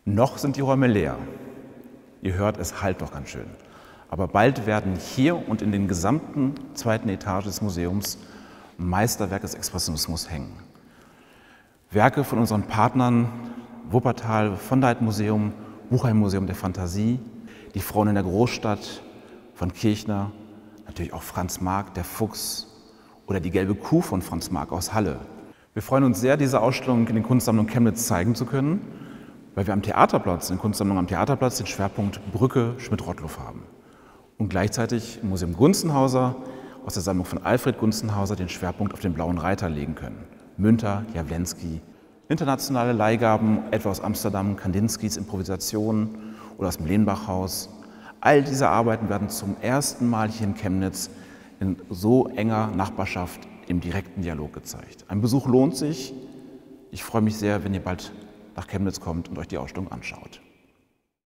Noch sind die Räume leer. Ihr hört, es hallt doch ganz schön. Aber bald werden hier und in den gesamten zweiten Etage des Museums Meisterwerke des Expressionismus hängen. Werke von unseren Partnern Wuppertal, von der Museum, Buchheim Museum der Fantasie, die Frauen in der Großstadt von Kirchner, natürlich auch Franz Marc, der Fuchs oder die gelbe Kuh von Franz Marc aus Halle. Wir freuen uns sehr, diese Ausstellung in den Kunstsammlungen Chemnitz zeigen zu können, weil wir am Theaterplatz, in den Kunstsammlungen am Theaterplatz, den Schwerpunkt Brücke Schmidt-Rottluff haben. Und gleichzeitig im Museum Gunzenhauser aus der Sammlung von Alfred Gunzenhauser den Schwerpunkt auf den Blauen Reiter legen können. Münter, Jawlensky, internationale Leihgaben, etwa aus Amsterdam, Kandinskys Improvisationen oder aus dem Lehnbachhaus. All diese Arbeiten werden zum ersten Mal hier in Chemnitz in so enger Nachbarschaft im direkten Dialog gezeigt. Ein Besuch lohnt sich. Ich freue mich sehr, wenn ihr bald nach Chemnitz kommt und euch die Ausstellung anschaut.